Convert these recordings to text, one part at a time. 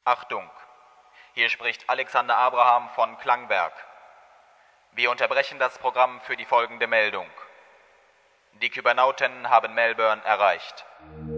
Achtung, hier spricht Alexander Abraham von Klangwerk. Wir unterbrechen das Programm für die folgende Meldung. Die Kybernauten haben Melbourne erreicht.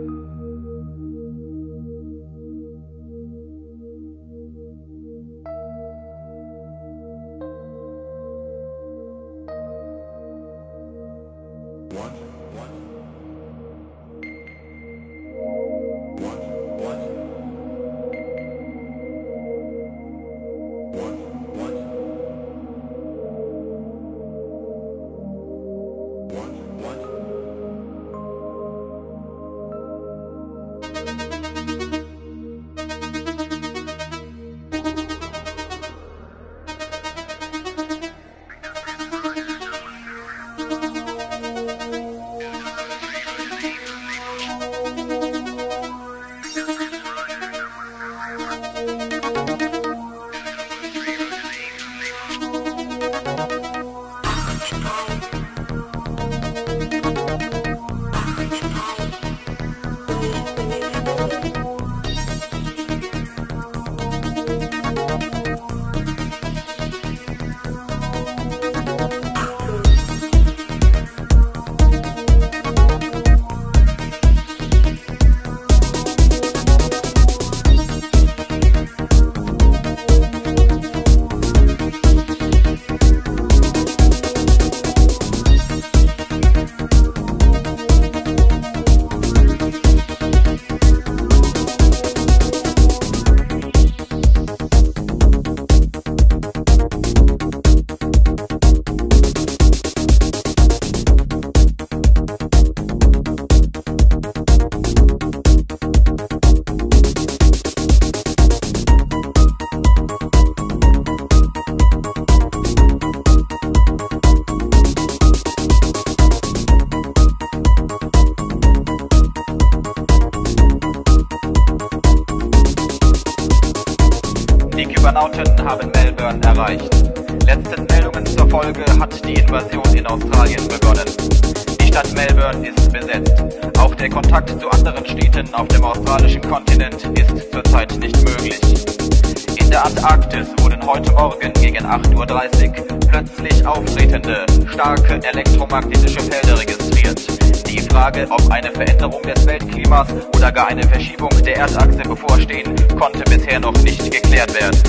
Die Kybernauten haben Melbourne erreicht. Letzten Meldungen zur Folge hat die Invasion in Australien begonnen. Die Stadt Melbourne ist besetzt. Auch der Kontakt zu anderen Städten auf dem australischen Kontinent ist zurzeit nicht möglich. In der Antarktis wurden heute Morgen gegen 8:30 Uhr plötzlich auftretende, starke elektromagnetische Felder registriert. Die Frage, ob eine Veränderung des Weltklimas oder gar eine Verschiebung der Erdachse bevorstehen, konnte bisher noch nicht geklärt werden.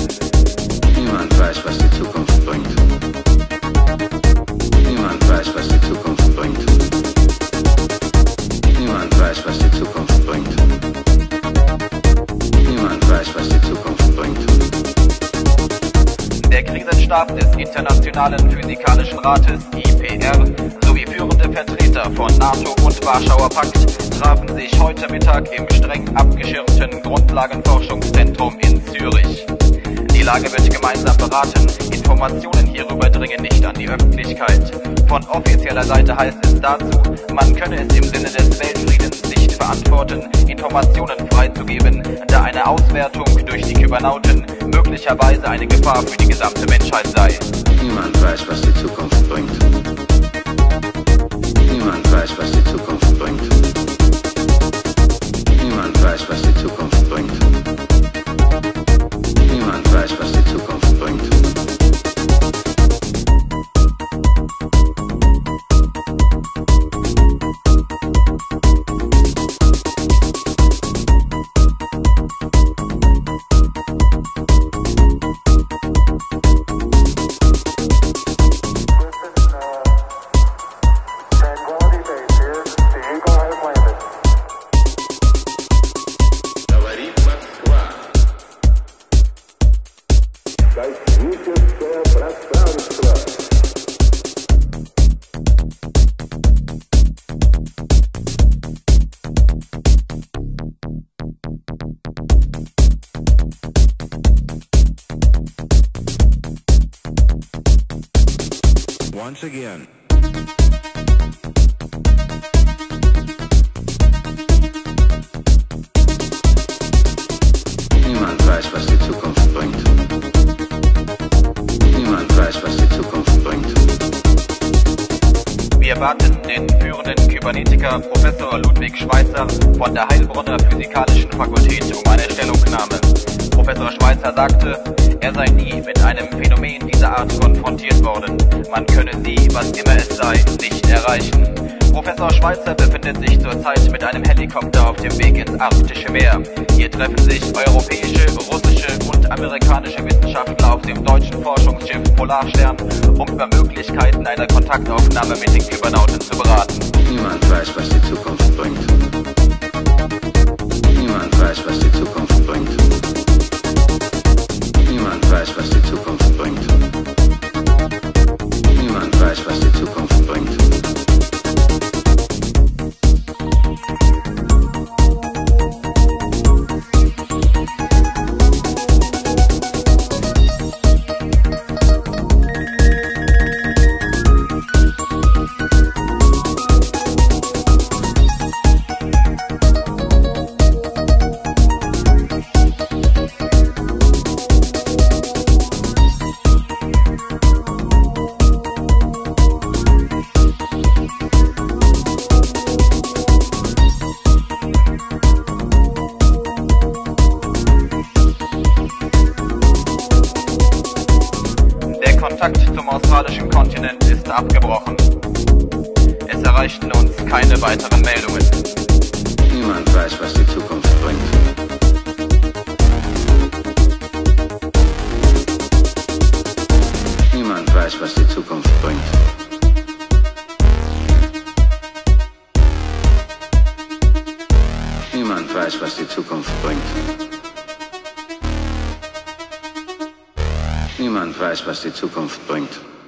Niemand weiß, was die Zukunft bringt. Niemand weiß, was die Zukunft bringt. Niemand weiß, was die Zukunft bringt. Niemand weiß, was die Zukunft bringt. Der Krisenstab des Internationalen Physikalischen Rates IPR sowie führende Vertreter von NATO und Warschauer Pakt trafen sich heute Mittag im streng abgeschirmten Grundlagenforschungszentrum in Zürich. Die Lage wird gemeinsam beraten, Informationen hierüber dringen nicht an die Öffentlichkeit. Von offizieller Seite heißt es dazu, man könne es im Sinne des Weltfriedens nicht verantworten, Informationen freizugeben, da eine Auswertung durch die Kybernauten möglicherweise eine Gefahr für die gesamte Menschheit sei. Niemand weiß, was die Zukunft bringt. Niemand weiß, was die Zukunft bringt. Niemand weiß, was die Zukunft bringt. Niemand weiß, was die Zukunft bringt. Once again. Niemand weiß, was die Zukunft bringt. Niemand weiß, was die Zukunft bringt. Wir baten den führenden Kybernetiker Professor Ludwig Schweitzer von der Heilbronner Physikalischen Fakultät um eine Stellungnahme. Professor Professor Schweitzer sagte, er sei nie mit einem Phänomen dieser Art konfrontiert worden. Man könne sie, was immer es sei, nicht erreichen. Professor Schweitzer befindet sich zurzeit mit einem Helikopter auf dem Weg ins Arktische Meer. Hier treffen sich europäische, russische und amerikanische Wissenschaftler auf dem deutschen Forschungsschiff Polarstern, um über Möglichkeiten einer Kontaktaufnahme mit den Kybernauten zu beraten. Niemand weiß, was die Zukunft bringt. Niemand weiß, was die Zukunft bringt. Niemand weiß, was die Zukunft bringt. Niemand weiß, was die Zukunft bringt. Der Kontakt zum australischen Kontinent ist abgebrochen. Es erreichten uns keine weiteren Meldungen. Niemand weiß, was die Zukunft bringt. Niemand weiß, was die Zukunft bringt. Niemand weiß, was die Zukunft bringt. Niemand weiß, was die Zukunft bringt.